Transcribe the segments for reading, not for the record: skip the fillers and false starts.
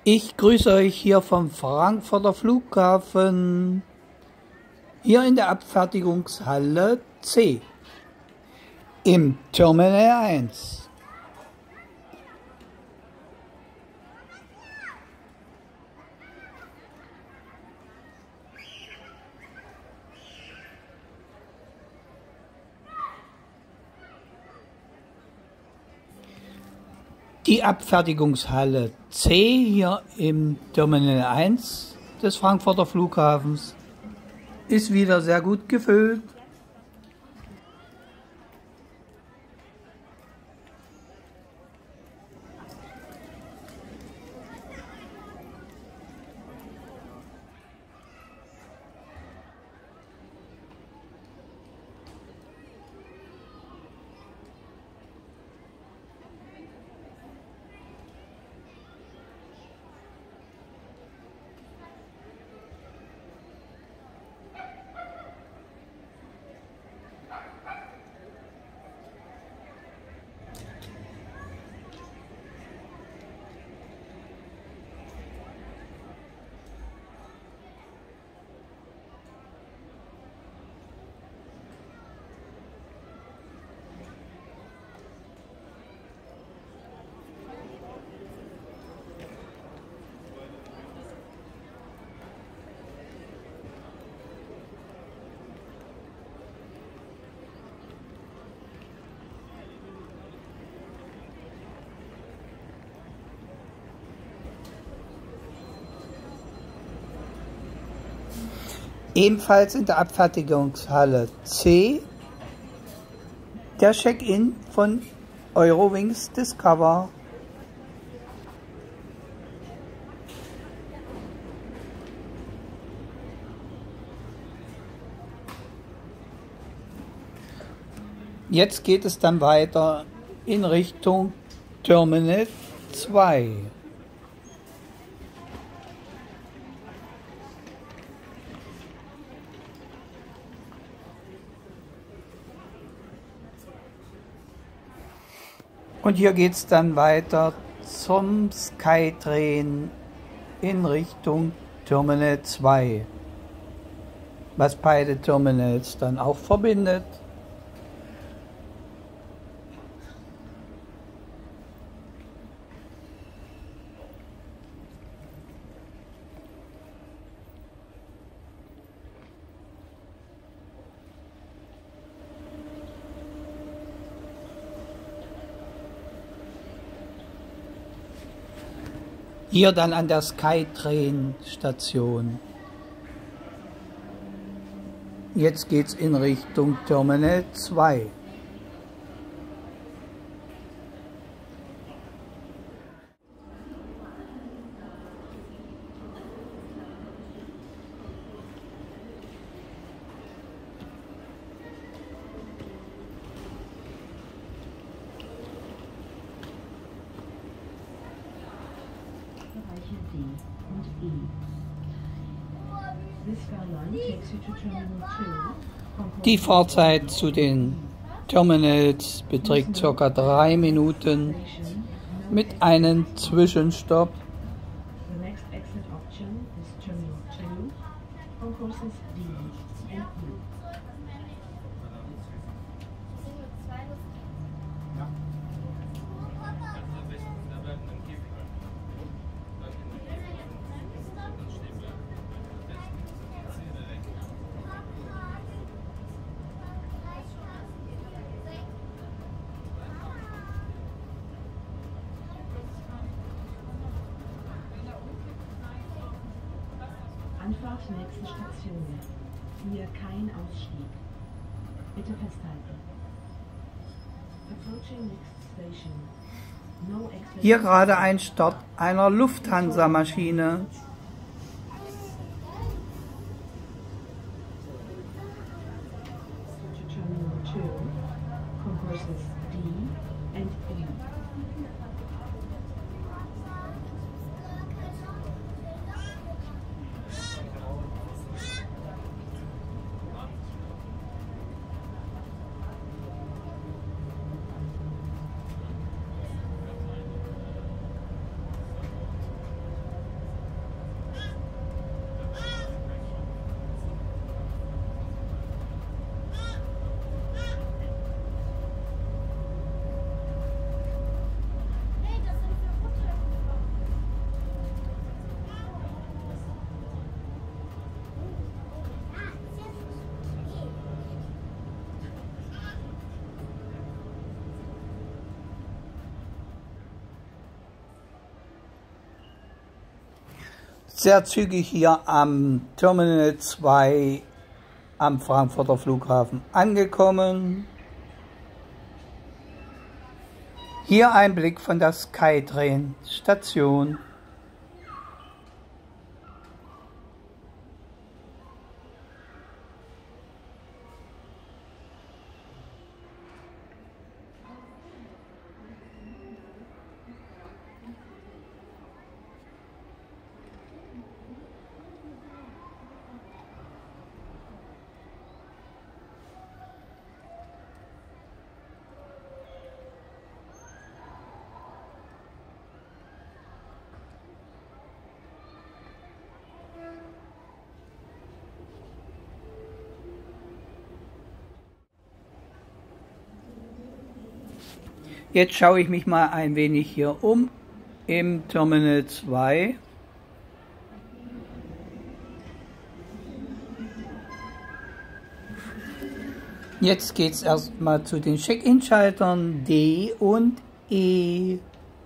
Ich grüße euch hier vom Frankfurter Flughafen, hier in der Abfertigungshalle C, im Terminal 1. Die Abfertigungshalle C hier im Terminal 1 des Frankfurter Flughafens ist wieder sehr gut gefüllt. Ebenfalls in der Abfertigungshalle C der Check-in von Eurowings Discover. Jetzt geht es dann weiter in Richtung Terminal 2. Und hier geht es dann weiter zum Skytrain in Richtung Terminal 2, was beide Terminals dann auch verbindet. Hier dann an der Skytrain-Station. Jetzt geht's in Richtung Terminal 2. Die Fahrzeit zu den Terminals beträgt ca. 3 Minuten mit einem Zwischenstopp. Anfahrt nächste Station. Hier kein Ausstieg. Bitte festhalten. Approaching next station. No exit. Hier gerade ein Start einer Lufthansa-Maschine. To Terminal 2, concourses D and E. sehr zügig hier am Terminal 2 am Frankfurter Flughafen angekommen. Hier ein Blick von der Skytrain Station. Jetzt schaue ich mich mal ein wenig hier um im Terminal 2. Jetzt geht es erstmal zu den Check-in-Schaltern D und E.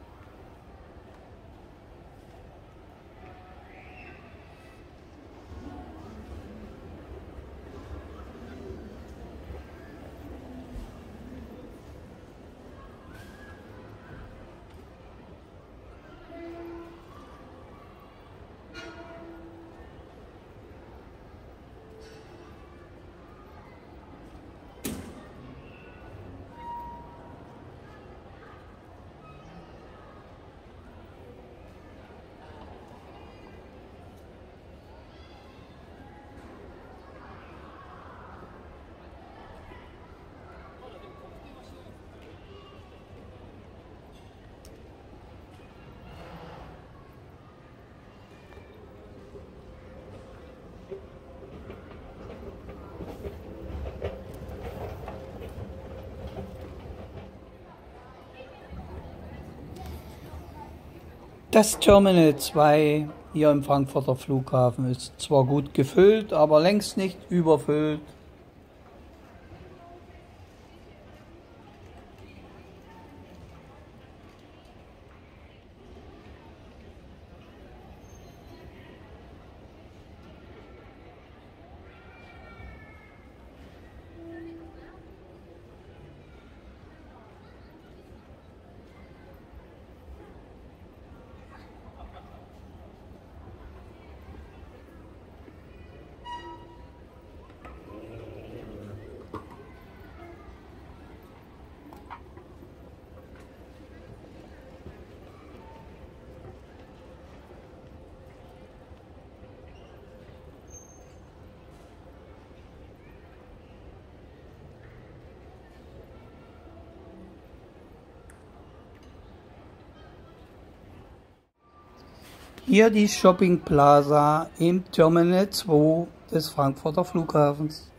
Das Terminal 2 hier im Frankfurter Flughafen ist zwar gut gefüllt, aber längst nicht überfüllt. Hier die Shopping Plaza im Terminal 2 des Frankfurter Flughafens.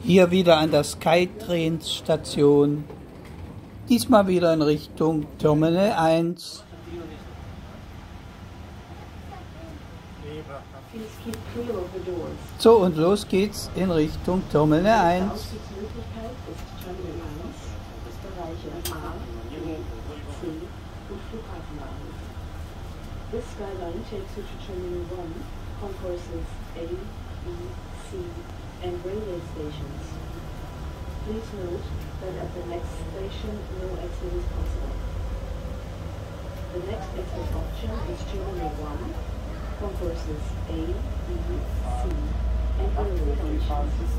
Hier wieder an der SkyTrain Station. Diesmal wieder in Richtung Terminal 1. So, und los geht's in Richtung Terminal 1. Ausstiegsmöglichkeit ist Terminal 1, Bereiche A, B, C und Flughafenbahnhof. This skyline takes you to Terminal 1, concourses A, B, C and railway stations. Please note that at the next station no exit is possible. The next exit option is Terminal 1, concourses A, B, C and railway stations.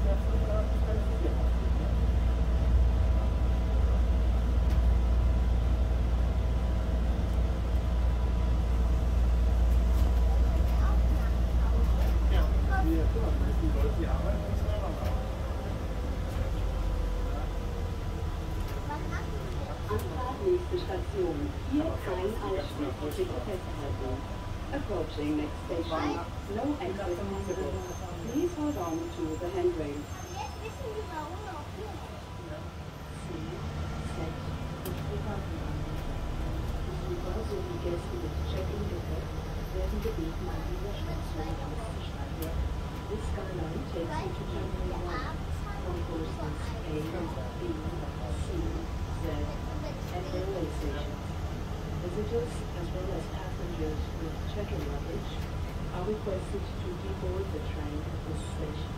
Anfahrt nächste Station. Hier kein Ausstieg, bitte festhalten. Approaching next station. No exit possible. Please hold on to the handrail. Besucher sowie Gäste mit Check-in-Gepäck werden gebeten, an dieser Station auszusteigen. This skyline takes you to Terminal 1, concourses A, B, C, Z, and railway stations. Visitors, as well as passengers with check-in luggage, are requested to deboard the train at this station.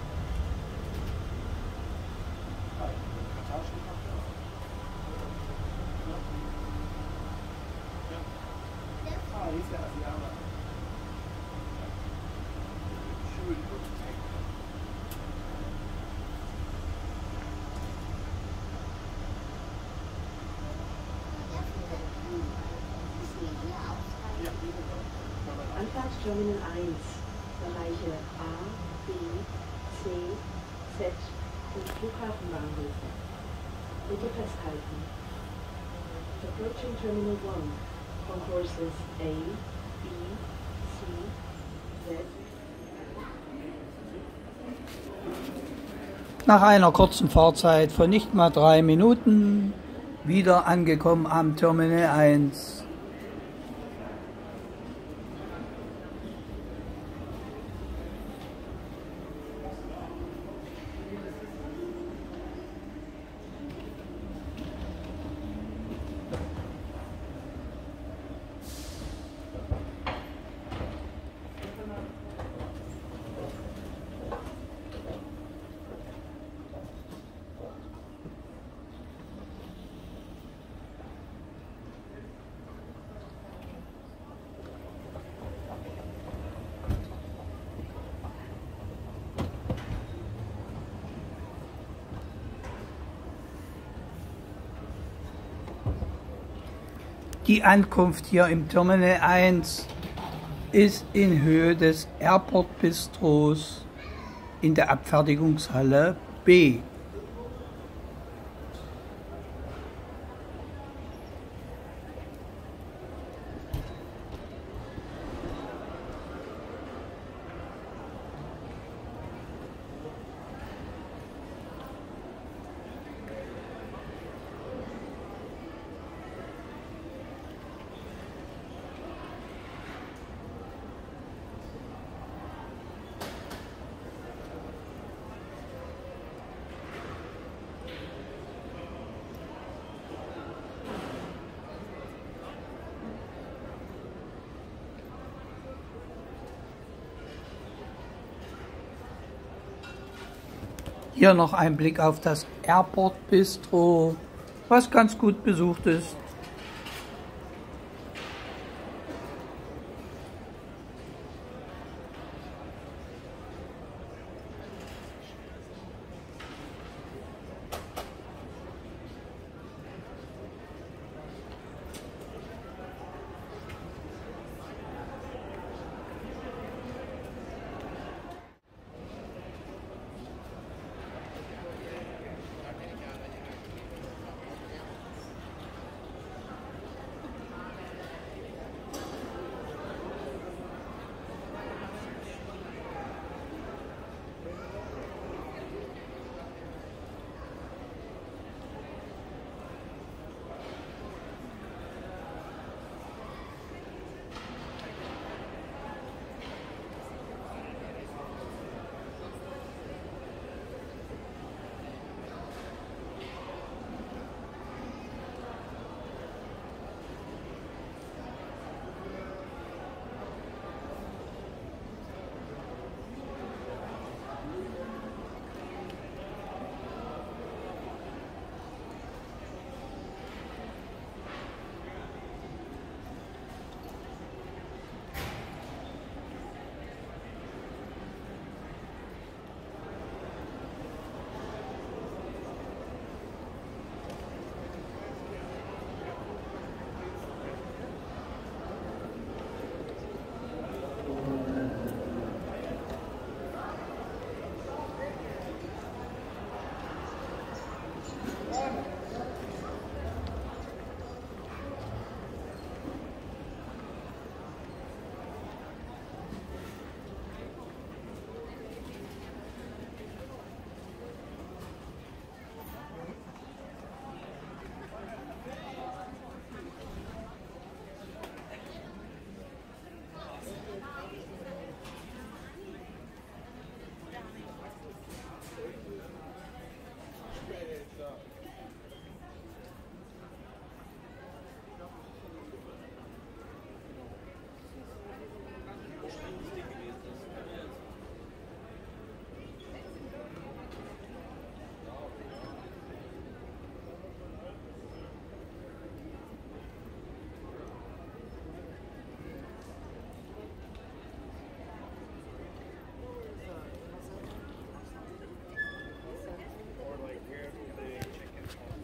Anfahrt Terminal 1, Bereiche A, B, C, Z und Flughafenbahnhof. Bitte festhalten. Approaching Terminal 1, concourses A, B, C, Z. Nach einer kurzen Fahrzeit von nicht mal 3 Minuten wieder angekommen am Terminal 1. Die Ankunft hier im Terminal 1 ist in Höhe des Airport Bistros in der Abfertigungshalle B. Hier noch ein Blick auf das Airport Bistro, was ganz gut besucht ist.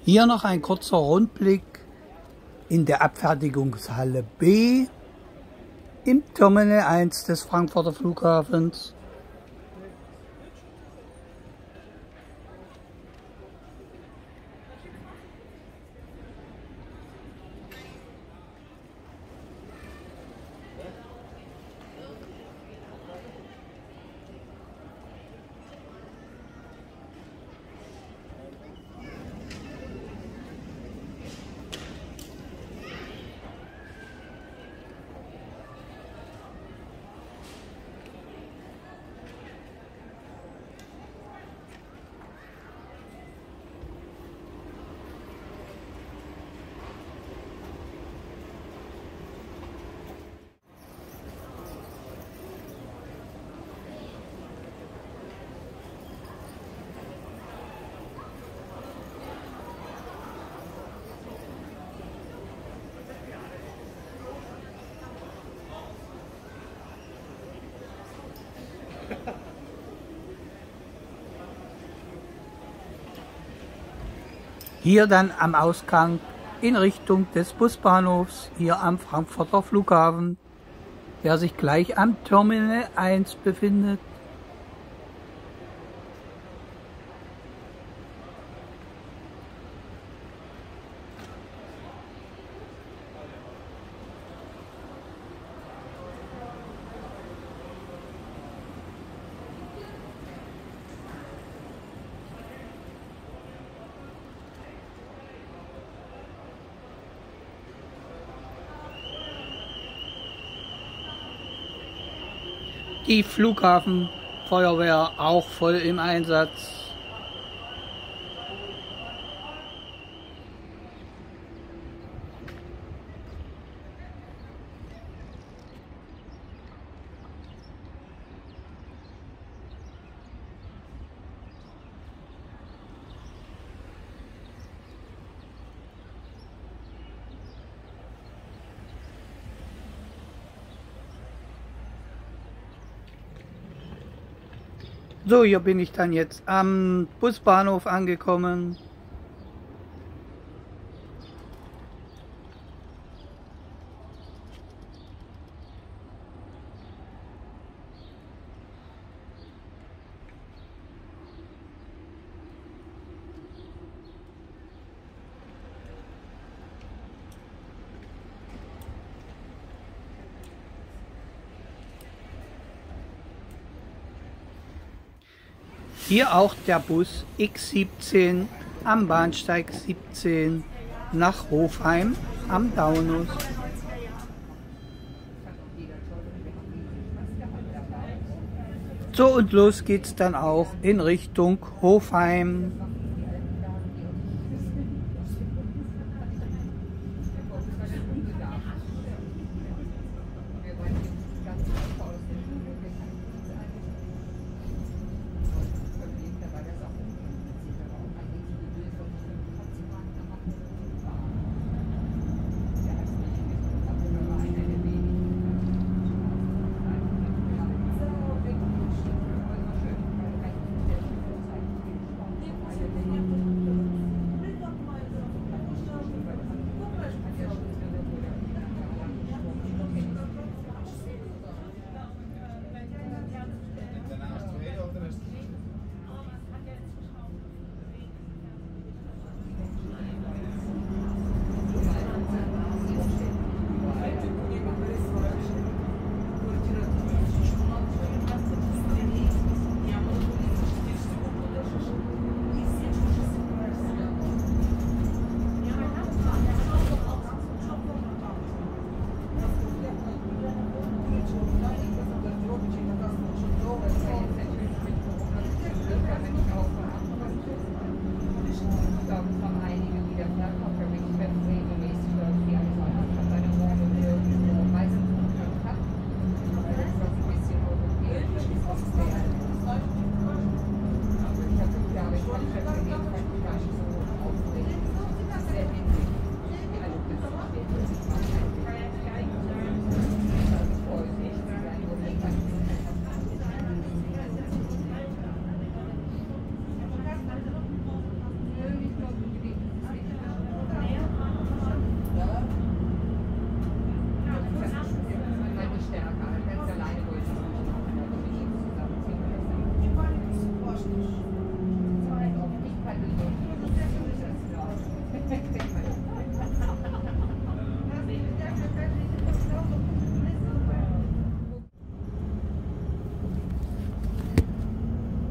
Hier noch ein kurzer Rundblick in der Abfertigungshalle B im Terminal 1 des Frankfurter Flughafens. Hier dann am Ausgang in Richtung des Busbahnhofs hier am Frankfurter Flughafen, der sich gleich am Terminal 1 befindet. Die Flughafenfeuerwehr auch voll im Einsatz. So, hier bin ich dann jetzt am Busbahnhof angekommen. Hier auch der Bus X17 am Bahnsteig 17 nach Hofheim am Taunus. So, und los geht's dann auch in Richtung Hofheim.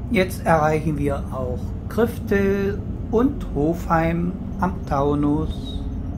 Jetzt erreichen wir auch Griftel und Hofheim am Taunus.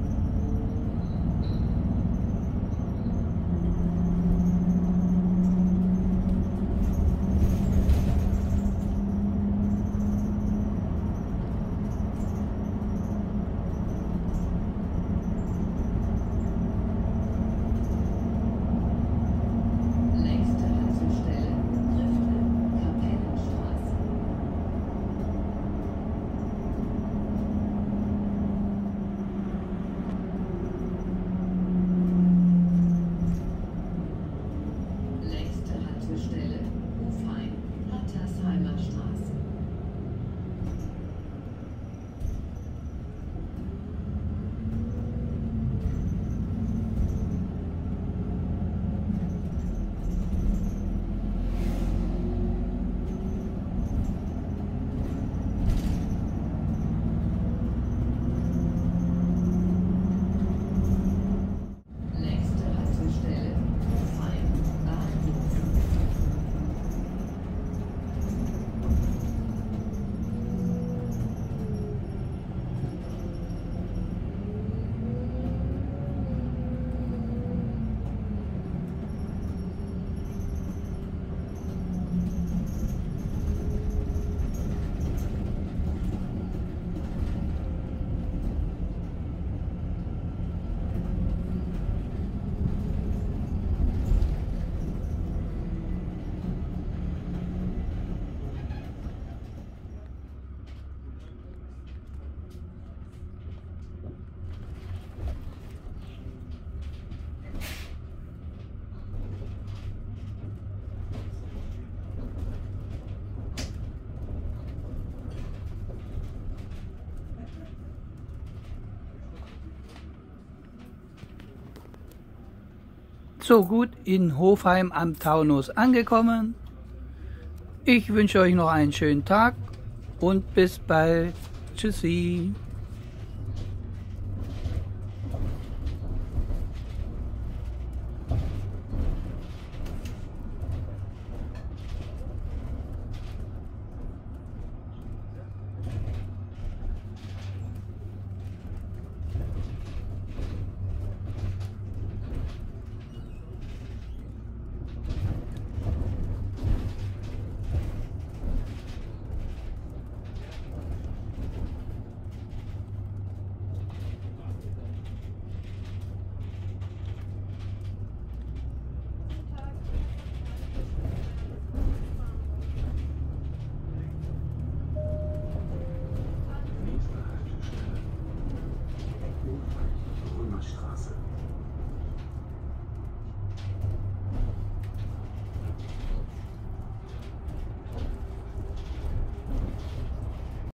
So, gut in Hofheim am Taunus angekommen. Ich wünsche euch noch einen schönen Tag und bis bald. Tschüssi.